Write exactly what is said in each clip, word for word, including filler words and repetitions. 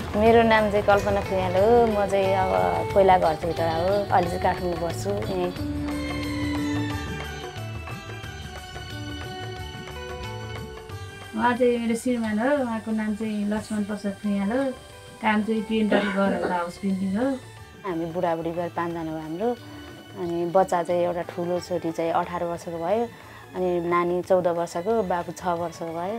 मेरो नाम चाहिँ कल्पना फुयाल हो। म चाहिँ अब पहिला घर चौतारा हो। अहिले चाहिँ काठमाडौँ बस्छु यहीँ। उहाँ चाहिँ मेरो श्रीमान हो। उहाँको नाम चाहिँ लक्ष्मण प्रसाद फुयाल हो। काम चाहिँ पेन्टर गरेर हाउस पेन्टिङ हो। हामी बुढाबुढी गएर पाँचजना हो हाम्रो। अनि बच्चा चाहिँ एउटा ठुलो छोरी चाहिँ अठार वर्षको भयो। अनि नानी चौध वर्षको, बाबु छ वर्षको भयो।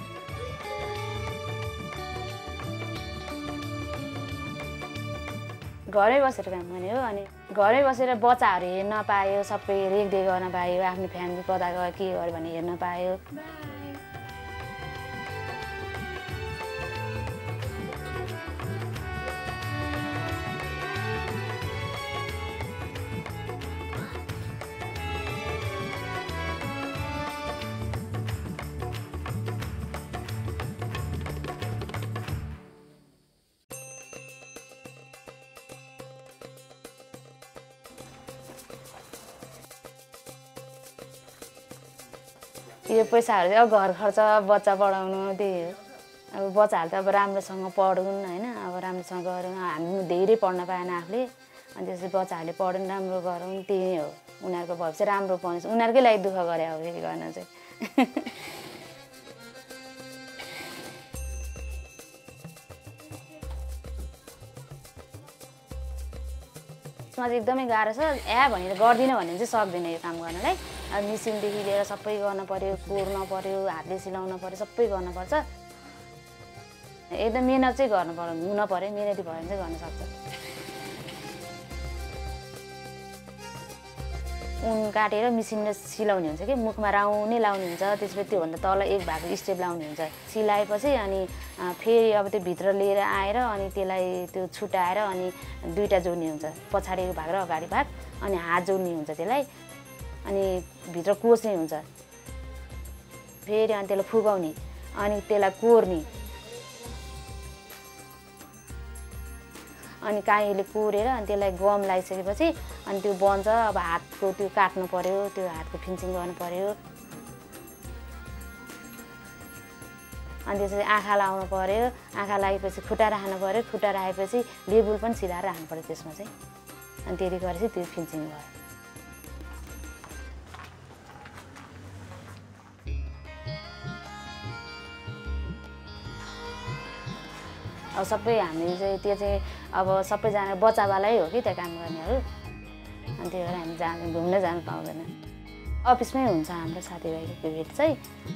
घरै बसेर काम गर्ने हो। अनि घरै बसेर बच्चाहरू हेर्न पायो, सबै रेखदेख गर्न पायो, आफ्नो फ्यामिली कता गयो के गर्यो भने हेर्न पायो। यो पैसाहरू चाहिँ अब घर खर्च, बच्चा पढाउनु त्यही हो। अब बच्चाहरू त अब राम्रोसँग पढुन् होइन, अब राम्रोसँग गरौँ। हामी धेरै पढ्न पाएन आफूले, अनि त्यसपछि बच्चाहरूले पढुन्, राम्रो गरौँ, त्यही हो। उनीहरूको भविष्य राम्रो पाउँछ, उनीहरूकै लागि दुःख गरे हो फेरि गर्न चाहिँ। यसमा चाहिँ एकदमै गाह्रो छ। ए भनेर गर्दिनँ भने चाहिँ सक्दैन यो काम गर्नलाई। अब मिसिनदेखि लिएर सबै गर्न पर्यो, कोर्न पर्यो, हातले सिलाउन पर्यो, सबै गर्नुपर्छ। एकदम मिहिनेत चाहिँ गर्नु पर्यो, हुन पर्यो, मिहिनेती भयो भने चाहिँ गर्न सक्छ। ऊन काटेर मिसिनले सिलाउने हुन्छ कि मुखमा राउन्ड नै लाउने हुन्छ। त्यसपछि त्योभन्दा तल एक भाग स्टेप लाउने हुन्छ। सिलाएपछि अनि फेरि अब त्यो भित्र लिएर आएर अनि त्यसलाई त्यो छुट्याएर अनि दुईवटा जोड्ने हुन्छ, पछाडिको भाग र अगाडि भाग। अनि हात जोड्ने हुन्छ त्यसलाई, अनि भित्र कोच्ने हुन्छ। फेरि अनि त्यसलाई फुकाउने, अनि त्यसलाई कोर्ने, अनि काहीँले कोरेर अनि त्यसलाई गम लगाइसकेपछि अनि त्यो बन्छ। अब हातको त्यो काट्नु पर्यो, त्यो हातको फिनिसिङ गर्नु पर्यो। अनि त्यसपछि आँखा लाउनु पर्यो, आँखा लागेपछि खुट्टा राख्नु पर्यो, खुट्टा राखेपछि लेबुल पनि सिलाएर राख्नु पर्यो त्यसमा चाहिँ। अनि त्यति गरेपछि त्यो फिनिसिङ भयो। अब सबै हामी चाहिँ त्यो चाहिँ अब सबैजना बच्चावालै हो कि त्यहाँ काम गर्नेहरू। अनि त्यही भएर हामी जानु घुम्न जानु पाउँदैन। अफिसमै हुन्छ हाम्रो साथीभाइको भेट चाहिँ।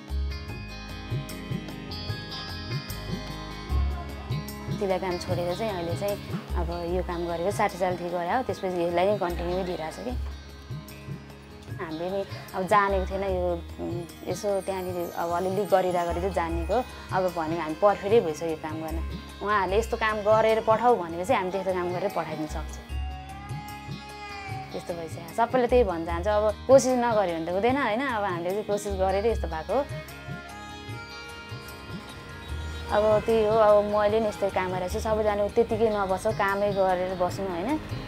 सिलाइ काम छोडेर चाहिँ अहिले चाहिँ अब यो काम गरेको साठी सालदेखि गरे हो। त्यसपछि यसलाई नै कन्टिन्यू दिइरहेको छ कि। हामीले नि अब जानेको थिएन यो यसो त्यहाँनिर अब अलिअलि गरिँदा गरिँदै जानेको। अब भनेको हामी पर्फेक्टै भइसक्यो काम गर्न। उहाँहरूले यस्तो काम गरेर पठाऊ भनेपछि हामी त्यस्तो काम गरेर पठाइदिन सक्छौँ। त्यस्तो भइसक्यो। सबैले त्यही भन्न चाहन्छ, अब कोसिस नगऱ्यो भने त हुँदैन होइन। अब हामीले चाहिँ कोसिस गरेर यस्तो भएको हो। अब त्यही हो, अब मैले नि यस्तै काम गरेको छु। सबैजना त्यतिकै नबस्छ, कामै गरेर बस्नु होइन।